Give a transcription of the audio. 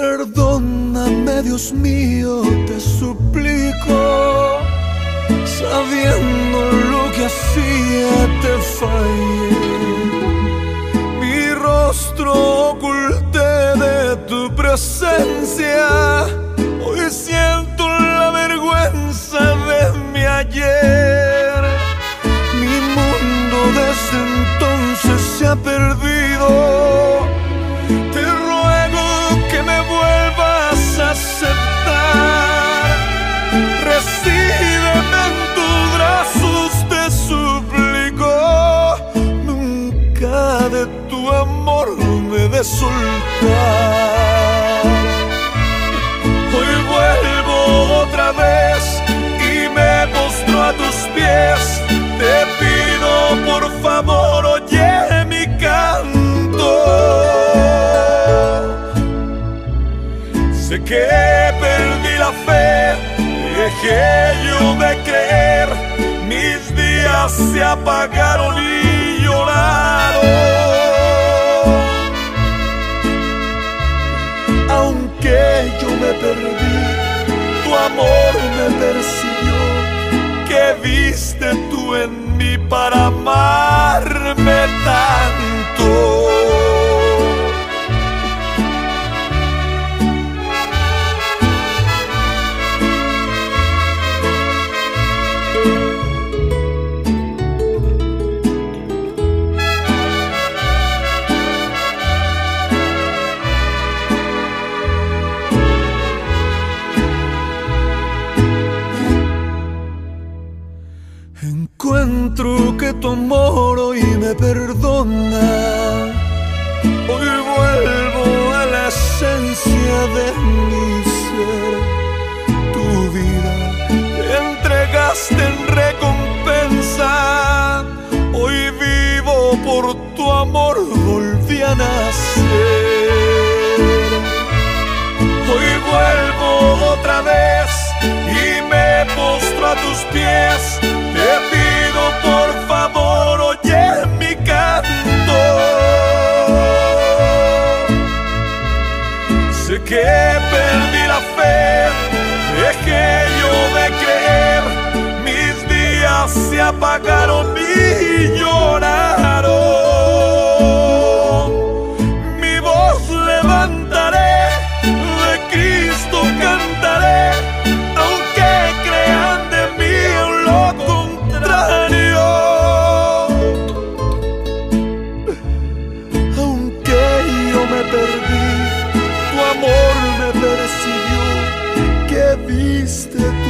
Perdóname, Dios mío, te suplico. Sabiendo lo que hacía te fallé. Mi rostro oculté de tu presencia. Hoy siento la vergüenza de mi ayer. Mi mundo desde entonces se ha perdido. Te ruego que me vuelvas a aceptar. Recíbeme en tus brazos, te suplico. Nunca de tu amor me he de soltar. Hoy vuelvo otra vez y me postro a tus pies. Te pido por favor, oye mi canto. Sé que perdí la fe, dejé yo de creer. Mis días se apagaron y lloraron. Aunque yo me perdí, tu amor me persiguió. ¿Qué viste tú en mí para amarme tanto? Encuentro que tu amor hoy me perdona. Hoy vuelvo a la esencia de mi ser. Tu vida te entregaste en recompensa. Hoy vivo por tu amor, volví a nacer. Hoy vuelvo otra vez y me postro a tus pies. Te pido por favor, oye mi canto. Sé que perdí la fe, dejé yo de creer. Mis días se apagaron y lloraron. Mi voz levantaré, de Cristo cantaré. Aunque crean de mí lo contrario, aunque yo me perdí, tu amor me persiguió. ¿Qué viste